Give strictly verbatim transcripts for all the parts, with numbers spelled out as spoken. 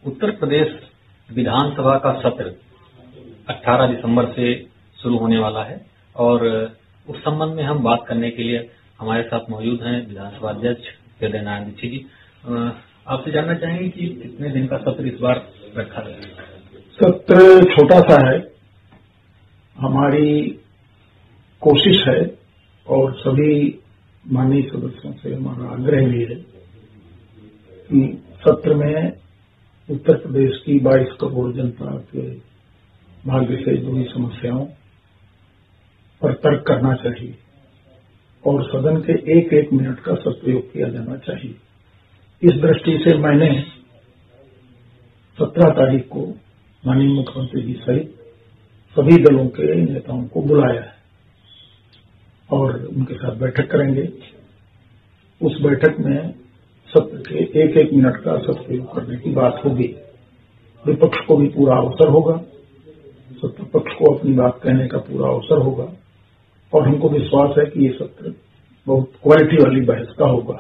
उत्तर प्रदेश विधानसभा का सत्र अठारह दिसंबर से शुरू होने वाला है और उस संबंध में हम बात करने के लिए हमारे साथ मौजूद हैं विधानसभा अध्यक्ष हृदय नारायण दीक्षित जी। आपसे जानना चाहेंगे कि कितने दिन का सत्र इस बार रखा है? सत्र छोटा सा है। हमारी कोशिश है और सभी माननीय सदस्यों से हमारा आग्रह भी है कि सत्र में उत्तर प्रदेश की बाईस करोड़ जनता के भाग्य से जुड़ी समस्याओं पर तर्क करना चाहिए और सदन के एक एक मिनट का सदुपयोग किया जाना चाहिए। इस दृष्टि से मैंने सत्रह तारीख को माननीय मुख्यमंत्री जी सहित सभी दलों के नेताओं को बुलाया है और उनके साथ बैठक करेंगे। उस बैठक में सत्र के एक एक मिनट का सदुपयोग करने की बात होगी। विपक्ष को भी पूरा अवसर होगा, सत्ता पक्ष को अपनी बात कहने का पूरा अवसर होगा और हमको विश्वास है कि ये सत्र बहुत क्वालिटी वाली बहस का होगा।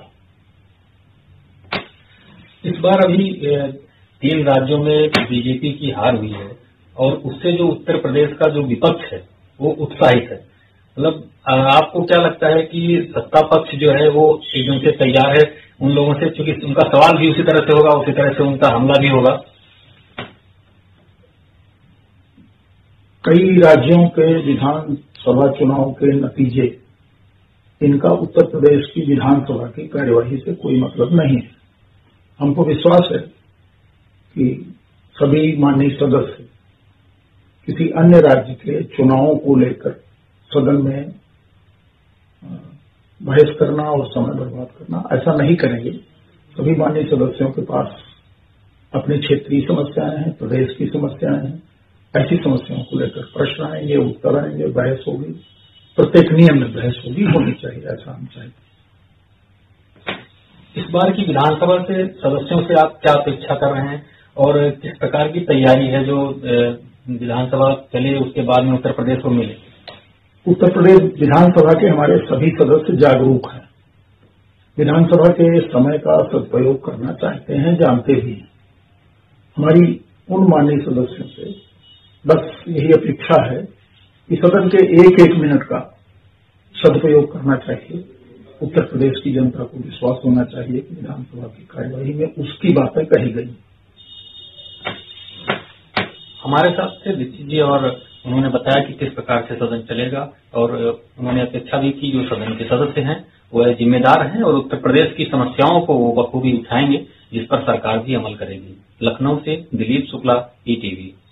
इस बार अभी तीन राज्यों में बीजेपी की हार हुई है और उससे जो उत्तर प्रदेश का जो विपक्ष है वो उत्साहित है। मतलब आपको क्या लगता है कि सत्ता पक्ष जो है वो एकदम से तैयार है उन लोगों से, क्योंकि उनका सवाल भी उसी तरह से होगा, उसी तरह से उनका हमला भी होगा? कई राज्यों के विधानसभा चुनाव के नतीजे, इनका उत्तर प्रदेश की विधानसभा की कार्यवाही से कोई मतलब नहीं है। हमको विश्वास है कि सभी माननीय सदस्य किसी अन्य राज्य के चुनावों को लेकर सदन में बहस करना और समय बर्बाद करना ऐसा नहीं करेंगे। सभी माननीय सदस्यों के पास अपनी क्षेत्रीय समस्याएं हैं, प्रदेश की समस्याएं हैं। ऐसी समस्याओं को लेकर प्रश्न आएंगे, उत्तर आएंगे, बहस होगी, प्रत्येक नियम में बहस होगी, होनी चाहिए, ऐसा हम चाहते हैं। इस बार की विधानसभा से सदस्यों से आप क्या अपेक्षा कर रहे हैं और किस प्रकार की तैयारी है जो विधानसभा चले उसके बाद में उत्तर प्रदेश को मिले? उत्तर प्रदेश विधानसभा के हमारे सभी सदस्य जागरूक हैं, विधानसभा के समय का सदुपयोग करना चाहते हैं, जानते भी हैं। हमारी उन माननीय सदस्यों से बस यही अपेक्षा है कि सदन के एक एक मिनट का सदुपयोग करना चाहिए। उत्तर प्रदेश की जनता को विश्वास होना चाहिए कि विधानसभा की कार्यवाही में उसकी बातें कही गई। हमारे साथ थे दीक्षित जी और उन्होंने बताया कि किस प्रकार से सदन चलेगा और उन्होंने अपेक्षा भी की जो सदन के सदस्य हैं वो जिम्मेदार हैं और उत्तर प्रदेश की समस्याओं को वो बखूबी उठाएंगे जिस पर सरकार भी अमल करेगी। लखनऊ से दिलीप शुक्ला, ई टीवी।